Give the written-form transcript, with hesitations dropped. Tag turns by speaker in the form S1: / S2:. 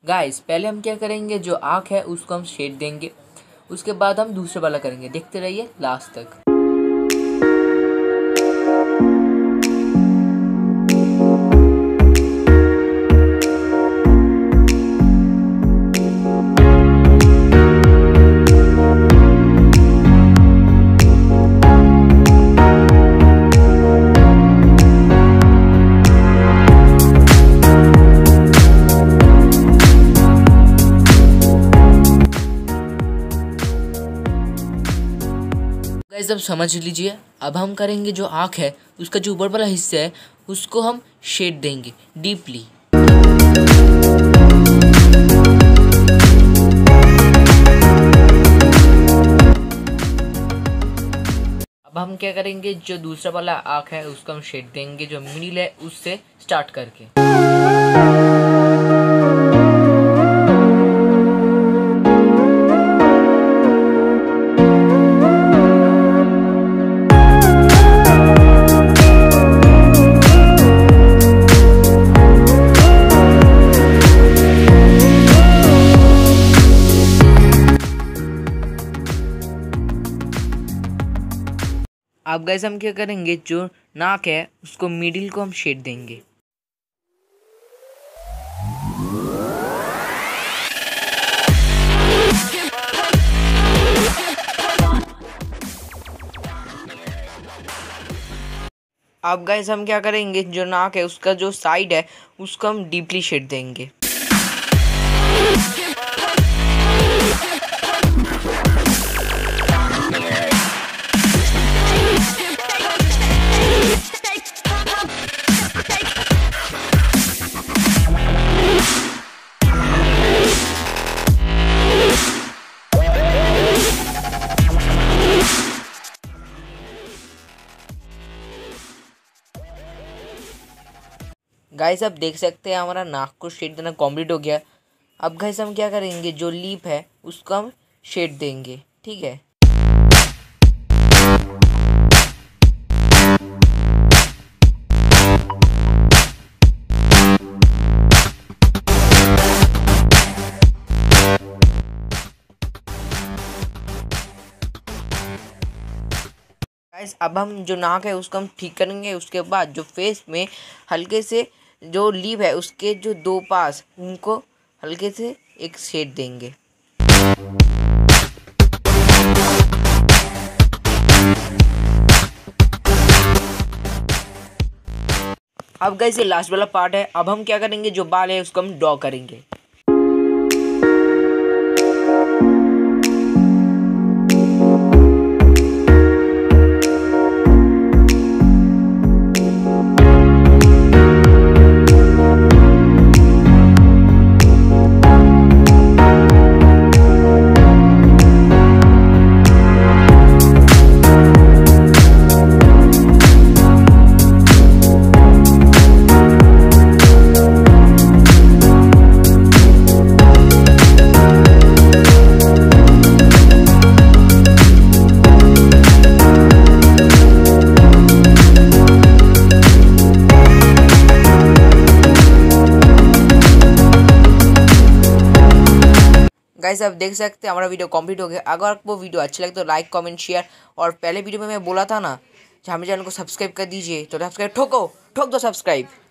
S1: Guys पहले हम क्या करेंगे, जो आँख है उसको हम शेड देंगे, उसके बाद हम दूसरे वाला करेंगे। देखते रहिए लास्ट तक। गाइस अब समझ लीजिए, अब हम करेंगे जो आँख है उसका जो ऊपर वाला हिस्सा है उसको हम शेड देंगे डीपली। अब हम क्या करेंगे, जो दूसरा वाला आँख है उसको हम शेड देंगे, जो मिडिल है उससे स्टार्ट करके। अब गाइस हम क्या करेंगे, जो नाक है उसको मिडिल को हम शेड देंगे। अब गाइस हम क्या करेंगे, जो नाक है उसका जो साइड है उसको हम डीपली शेड देंगे। गाइस अब देख सकते हैं हमारा नाक को शेड देना कंप्लीट हो गया। अब गाइस हम क्या करेंगे, जो लिप है उसको हम शेड देंगे, ठीक है। गाइस अब हम जो नाक है उसको हम ठीक करेंगे। उसके बाद जो फेस में हल्के से जो लिप है उसके जो दो पास उनको हल्के से एक शेड देंगे। अब गाइस ये लास्ट वाला पार्ट है। अब हम क्या करेंगे, जो बाल है उसको हम ड्रॉ करेंगे। गाइस आप देख सकते हैं हमारा वीडियो कंप्लीट हो गया। अगर आपको वीडियो अच्छा लगे तो लाइक कमेंट शेयर, और पहले वीडियो में मैं बोला था ना, हमारे चैनल को सब्सक्राइब कर दीजिए, तो सब्सक्राइब ठोक दो सब्सक्राइब।